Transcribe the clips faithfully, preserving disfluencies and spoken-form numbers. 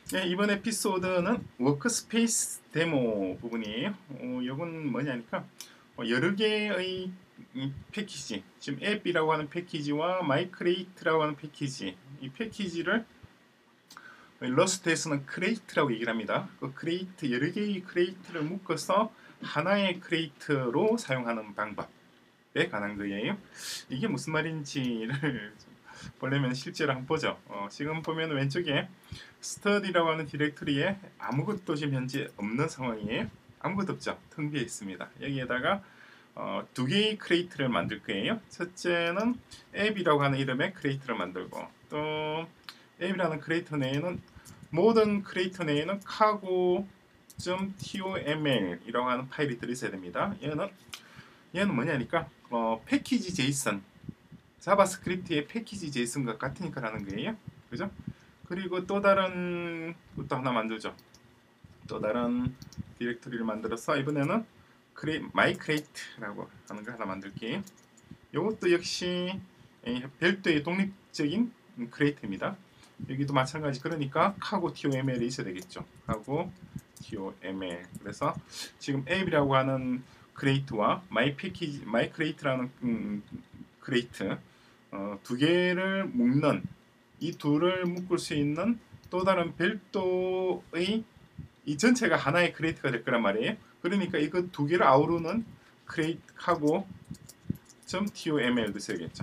네, 이번 에피소드는 워크스페이스 데모 부분이에요. 어, 이건 뭐냐니까 어, 여러 개의 이 패키지, 지금 앱이라고 하는 패키지와 마이크레이트라고 하는 패키지, 이 패키지를 러스트에서는 크레이트라고 얘기를 합니다. 그 크레이트, 여러 개의 크레이트를 묶어서 하나의 크레이트로 사용하는 방법에 관한 거예요. 이게 무슨 말인지를 보려면 실제로 한번 보죠. 어, 지금 보면 왼쪽에 스터디라고 하는 디렉토리에 아무것도 지금 현재 없는 상황이에요. 아무것도 없죠. 텅 비어 있습니다. 여기에다가 어, 두 개의 크레이트를 만들 거예요. 첫째는 앱이라고 하는 이름의 크레이트를 만들고, 또 앱이라는 크레이트 내에는 모든 크레이트 내에는 cargo.toml 이라고 하는 파일이 들어있어야 됩니다. 얘는 얘는 뭐냐니까 어, 패키지 제이슨, 자바스크립트의 패키지 제이슨과 같으니까라는 거예요. 그죠? 그리고 또 다른 것도 하나 만들죠. 또 다른 디렉토리를 만들어서 이번에는 크레, 마이크레이트라고 하는 거 하나 만들게요. 이것도 역시 별도의 독립적인 크레이트입니다. 여기도 마찬가지. 그러니까 카고 톰l이 있어야 되겠죠. 카고 톰l. 그래서 지금 앱이라고 하는 크레이트와 마이 패키지 마이 크레이트라는 음, 크레이트 어, 두 개를 묶는, 이 둘을 묶을 수 있는 또 다른 별도의 이 전체가 하나의 크레이트가 될 거란 말이에요. 그러니까 이거 두 개를 아우르는 크레이트하고 .toml도 써야겠죠.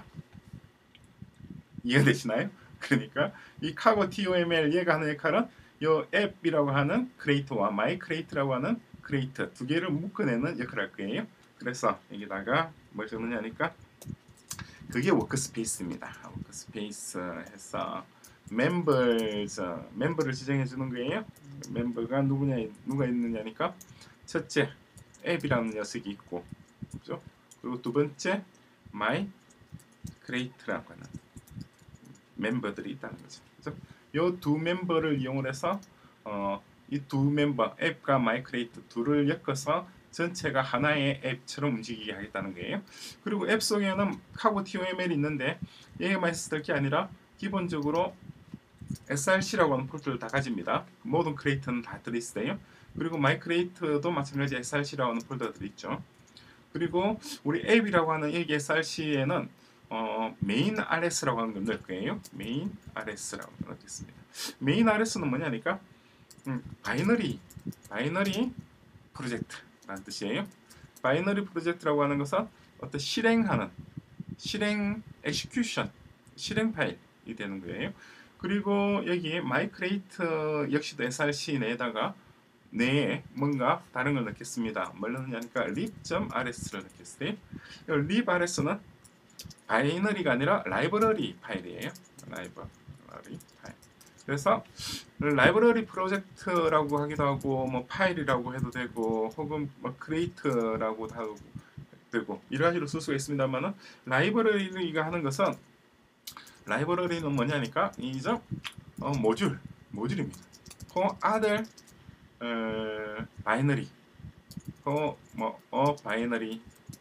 이해되시나요? 그러니까 이 카고 톰l 얘가 하는 역할은 이 앱이라고 하는 크레이트와 마이 크레이트라고 하는 크레이트 두 개를 묶어내는 역할을 할 거예요. 그래서 여기다가 뭘 적느냐니까 그게 워크스페이스입니다. 워크스페이스 해서 멤버즈, 멤버를 지정해 주는 거예요. 멤버가 누구냐, 누가 있느냐니까 첫째 앱이라는 녀석이 있고, 그죠? 그리고 두 번째 마이 크레이트라고 하는 멤버들이 있다는 거죠. 그죠? 이 두 멤버를 이용해서 어, 이 두 멤버 앱과 마이 크레이트 둘을 엮어서 전체가 하나의 앱처럼 움직이게 하겠다는 거예요. 그리고 앱 속에는 카고 톰l이 있는데 얘만 있을 게 아니라 기본적으로 에스알씨라고 하는 폴더를 다 가집니다. 모든 크레이트는 다 들어있어요. 그리고 마이 크레이트도 마찬가지 에스알씨라고 하는 폴더가 들어있죠. 그리고 우리 앱이라고 하는 여기 에스알씨에는 어, 메인 알에스라고 하는 걸 넣을 거예요. 메인 알에스라고 넣겠습니다. 메인 알에스는 뭐냐니까 음, 바이너리 바이너리 프로젝트라는 뜻이에요. 바이너리 프로젝트라고 하는 것은 어떤 실행하는 실행 엑시큐션 실행 파일이 되는 거예요. 그리고 여기 마이크레이트 역시도 에스알씨 내에다가 내에 뭔가 다른 걸 넣겠습니다. 뭘 넣느냐니까 lib.rs를 넣겠어요. lib.rs는 바이너리가 아니라 라이브러리 파일이에요. 라이브러리 파일. 그래서 라이브러리 프로젝트라고 하기도 하고 뭐 파일이라고 해도 되고 혹은 뭐 크리에이트라고 하고 되고 이런 식으로 쓸 수가 있습니다만은 라이브러리가 하는 것은 라이브러리는 뭐냐니까 이죠 어, 모듈 모듈입니다. for other 어, 바이너리 for 뭐 어 바이너리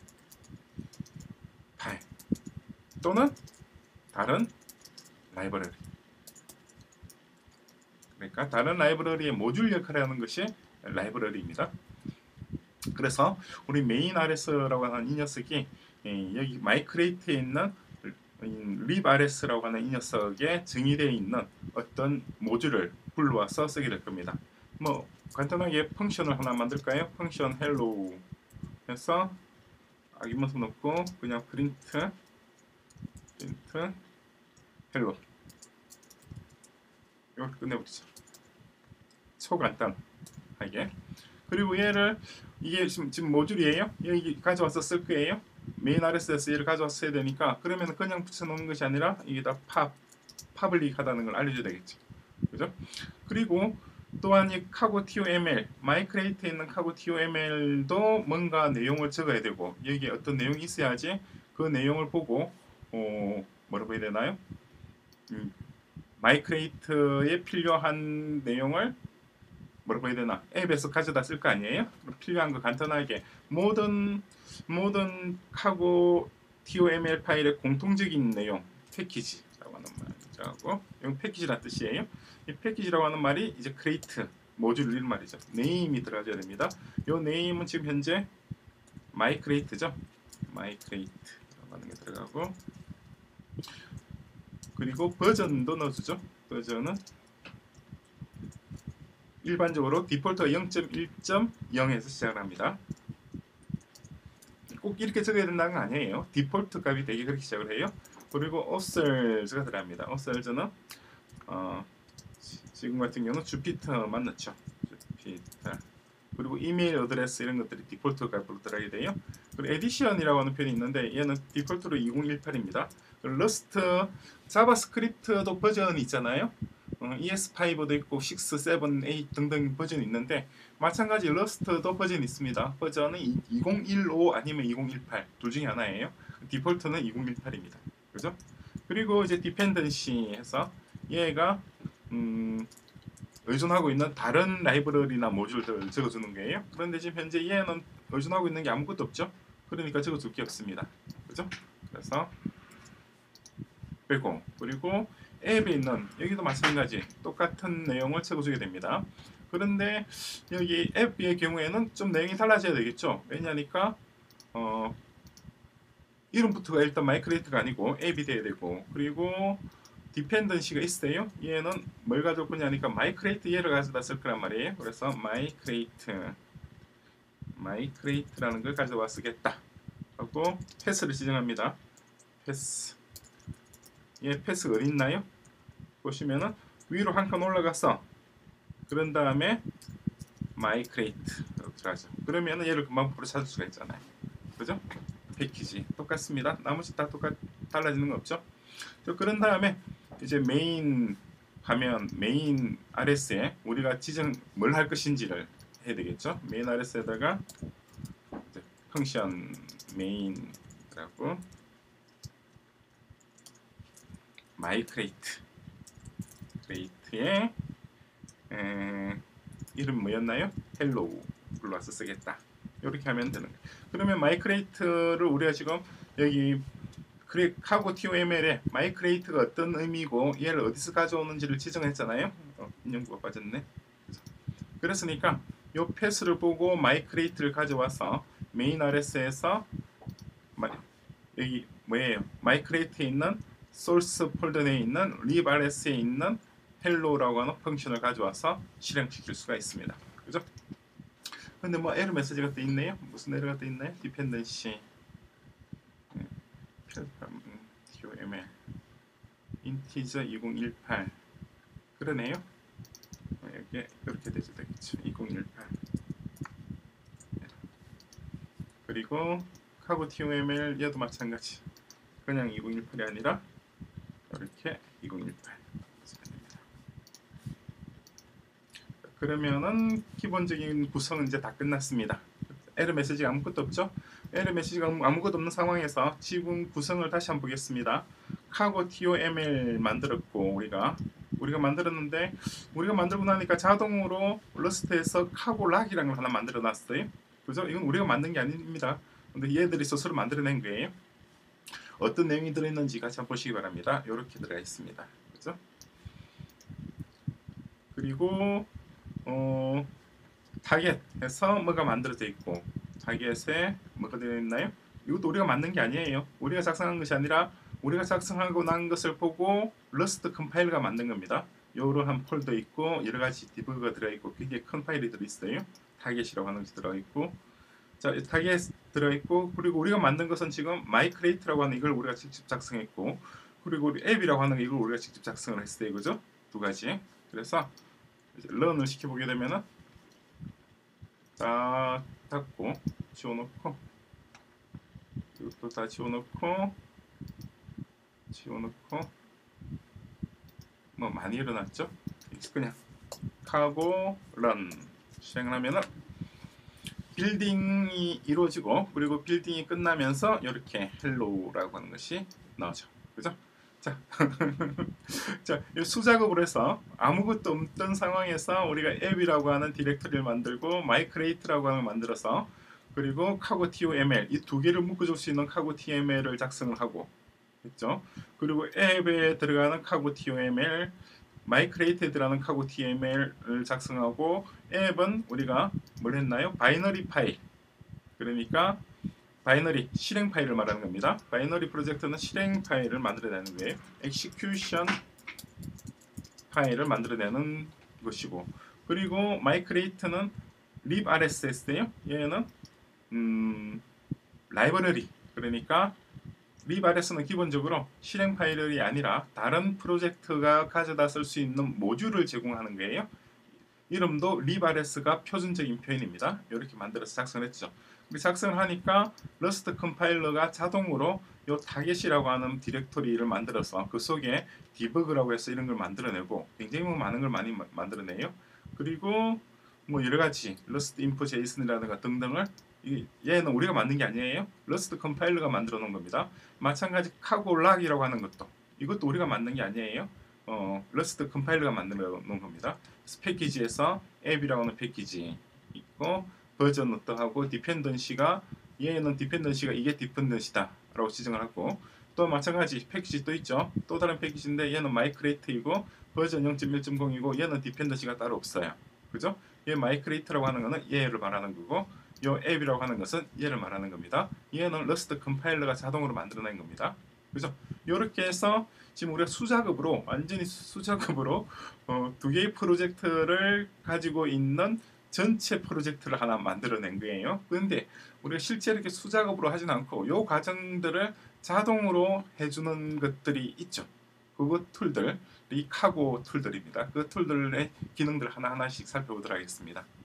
파일 또는 다른 라이브러리. 그러니까 다른 라이브러리의 모듈 역할을 하는 것이 라이브러리입니다. 그래서 우리 메인 알에스라고 하는 이 녀석이 여기 마이크레이트에 있는 librs라고 하는 이 녀석에 정의되어 있는 어떤 모듈을 불러와서 쓰게 될 겁니다. 뭐 간단하게 펑션을 하나 만들까요? 펑션 hello 해서 아기먼트 넣고 그냥 프린트 프린트 hello 이걸 끝내버리죠. 초간단하게. 그리고 얘를 이게 지금, 지금 모듈이에요. 여기 가져와서 쓸 거예요. 메인 알에스에서 얘를 가져와서 써야 되니까 그러면 그냥 붙여놓는 것이 아니라 이게 다 팝, 파블릭하다는 걸 알려줘야 되겠죠. 그죠? 그리고 또한 이 카고 톰l, 마이크레이트에 있는 카고 톰l도 뭔가 내용을 적어야 되고 여기에 어떤 내용이 있어야지 그 내용을 보고 어, 뭐라고 해야 되나요? 음, 마이크레이트에 필요한 내용을 뭐라고 해야 되나 앱에서 가져다 쓸 거 아니에요? 필요한 거 간단하게 모든 모든 카고 톰l 파일의 공통적인 내용 패키지라고 하는 말이죠. 이건 패키지란 뜻이에요. 이 패키지라고 하는 말이 이제 create 모듈 이런 말이죠. 네임이 들어가줘야 됩니다. 요 네임은 지금 현재 my create죠. my create라고 하는 게 들어가고, 그리고 버전도 넣어주죠. 버전은 일반적으로 디폴트가 영 점 일 점 영에서 시작을 합니다. 꼭 이렇게 적어야 된다는 건 아니에요. 디폴트 값이 되게 그렇게 시작을 해요. 그리고 authors가 들어갑니다. authors는 어, 지금 같은 경우는 주피터만 넣죠. 주피터. 그리고 이메일 어드레스 이런 것들이 디폴트 값으로 들어가게 돼요. 그리고 에디션이라고 하는 표현이 있는데 얘는 디폴트로 이천십팔입니다. 러스트 자바스크립트도 버전이 있잖아요. 어, 이에스 파이브도 있고 육, 칠, 팔 등등 버전이 있는데 마찬가지 러스트도 버전이 있습니다. 버전은 이천십오 아니면 이천십팔 둘 중에 하나예요. 디폴트는 이천십팔입니다. 그죠? 그리고 이제 디펜던시 해서 얘가 음, 의존하고 있는 다른 라이브러리나 모듈들을 적어주는 거예요. 그런데 지금 현재 얘는 의존하고 있는 게 아무것도 없죠. 그러니까 적어줄 게 없습니다. 그죠? 그래서 빼고, 그리고 앱에 있는 여기도 마찬가지 똑같은 내용을 적어주게 됩니다. 그런데 여기 앱의 경우에는 좀 내용이 달라져야 되겠죠. 왜냐니까 어, 이름부터가 일단 마이크레이트가 아니고 앱이 돼야 되고, 그리고 디펜던시가 있어요. 얘는 뭘 가져올 거냐니까 마이크레이트 얘를 가져다 쓸 거란 말이에요. 그래서 마이크레이트 마이크레이트라는 걸 가져와 쓰겠다 하고 패스를 지정합니다. 패스. 얘 패스가 어디 있나요? 보시면은 위로 한 칸 올라가서 그런 다음에 마이크레이트 들어가죠. 그러면은 얘를 금방 바로 찾을 수가 있잖아요. 그죠? 패키지 똑같습니다. 나머지 다 똑같 달라지는 거 없죠? 그런 다음에 이제 메인 화면 메인 알에스에 우리가 지정 뭘 할 것인지를 해야 되겠죠. 메인 알에스에다가 펑션 메인이라고 마이크레이트 크레이트의 이름 뭐였나요? 헬로우 불러서 쓰겠다. 이렇게 하면 되는 거예요. 그러면 마이크레이트를 우리가 지금 여기 카고 티.오.엠.엘에 마이크레이트가 어떤 의미고 얘를 어디서 가져오는지를 지정했잖아요. 어, 인용구가 빠졌네. 그랬으니까 이 패스를 보고 마이크레이트를 가져와서 메인 알에스에서 여기 뭐예요? 마이크레이트에 있는 소스 폴더 내에 있는 lib 알에스에 있는 hello라고 하는 펑션을 가져와서 실행시킬 수가 있습니다. 그죠? 근데 뭐 에러 메시지가 또 있네요. 무슨 에러가 또 있나요? 디펜던시 티.오.엠.엘 인티저 이천십팔 그러네요. 여기 이렇게 되죠, 되겠죠. 이천십팔 그리고 카고 티.오.엠.엘 얘도 마찬가지. 그냥 이천십팔이 아니라 이렇게 이천십팔 그러면은 기본적인 구성은 이제 다 끝났습니다. 에러 메시지가 아무것도 없죠? 에러 메시지가 아무것도 없는 상황에서 지금 구성을 다시 한번 보겠습니다. 카고 티.오.엠.엘 만들었고 우리가 우리가 만들었는데 우리가 만들고 나니까 자동으로 러스트에서 카고 락이라는 걸 하나 만들어 놨어요. 그죠? 이건 우리가 만든 게 아닙니다. 근데 얘들이 스스로 만들어낸 거예요. 어떤 내용이 들어있는지 같이 한번 보시기 바랍니다. 이렇게 들어가 있습니다. 그죠? 그리고 어, 타겟에서 뭐가 만들어져 있고 타겟에 뭐가 되어 있나요? 이것도 우리가 만든 게 아니에요. 우리가 작성한 것이 아니라 우리가 작성하고 난 것을 보고 러스트 컴파일러가 만든 겁니다. 이러한 폴더 있고 여러 가지 디버그가 들어 있고 굉장히 큰 파일이 들어 있어요. 타겟이라고 하는 것이 들어 있고 자, 타겟 들어 있고 그리고 우리가 만든 것은 지금 마이크레이트라고 하는 이걸 우리가 직접 작성했고 그리고 우리 앱이라고 하는 이걸 우리가 직접 작성을 했어요. 그죠? 두 가지. 그래서 이제 런을 시켜보게 되면은 다 닫고 지워놓고 이것도 다 지워놓고 지워놓고 뭐 많이 일어났죠? 그냥 하고 런 실행을 하면은 빌딩이 이루어지고 그리고 빌딩이 끝나면서 이렇게 헬로우라고 하는 것이 나오죠. 그죠? 자, 자, 이 수작업을 해서 아무것도 없던 상황에서 우리가 앱이라고 하는 디렉터리를 만들고 마이크레이트라고 하는 걸 만들어서 그리고 카고 티.오.엠.엘 이 두 개를 묶어줄 수 있는 카고 티.엠.엘을 작성을 하고 있죠. 그리고 앱에 들어가는 카고 티.오.엠.엘 마이크레이티드라는 카고 티엠엘을 작성하고 앱은 우리가 뭘 했나요? 바이너리 파일. 그러니까 바이너리 실행 파일을 말하는 겁니다. 바이너리 프로젝트는 실행 파일을 만들어내는 거예요. execution 파일을 만들어내는 것이고, 그리고 마이크레이트는 librsS예요. 얘는 음, 라이브러리. 그러니까 librs는 기본적으로 실행 파일이 아니라 다른 프로젝트가 가져다 쓸 수 있는 모듈을 제공하는 거예요. 이름도 librs가 표준적인 표현입니다. 이렇게 만들어서 작성했죠. 우리 작성을 하니까 러스트 컴파일러가 자동으로 요 타겟이라고 하는 디렉토리를 만들어서 그 속에 디버그라고 해서 이런 걸 만들어내고 굉장히 뭐 많은 걸 많이 마, 만들어내요. 그리고 뭐 여러 가지 러스트 인포 제이슨이라든가 등등을 이, 얘는 우리가 만든 게 아니에요. 러스트 컴파일러가 만들어 놓은 겁니다. 마찬가지 카고 락이라고 하는 것도 이것도 우리가 만든 게 아니에요. 어, 러스트 컴파일러가 만들어 놓은 겁니다. 패키지에서 앱이라고 하는 패키지 있고 버전 어떠하고 디펜던시가 얘는 디펜던시가 이게 디펜던시다 라고 지정을 하고 또 마찬가지 패키지 또 있죠. 또 다른 패키지인데 얘는 마이크레이트이고 버전 영 점 일 점 공이고 얘는 디펜던시가 따로 없어요. 그죠? 얘 마이크레이트라고 하는 거는 얘를 말하는 거고 요 앱이라고 하는 것은 얘를 말하는 겁니다. 얘는 러스트 컴파일러가 자동으로 만들어낸 겁니다. 그죠? 이렇게 해서 지금 우리가 수작업으로 완전히 수작업으로 어, 두 개의 프로젝트를 가지고 있는 전체 프로젝트를 하나 만들어낸 거예요. 그런데 우리가 실제 이렇게 수작업으로 하진 않고 요 과정들을 자동으로 해주는 것들이 있죠. 그거 툴들, 이 카고 툴들입니다. 그 툴들의 기능들 하나하나씩 살펴보도록 하겠습니다.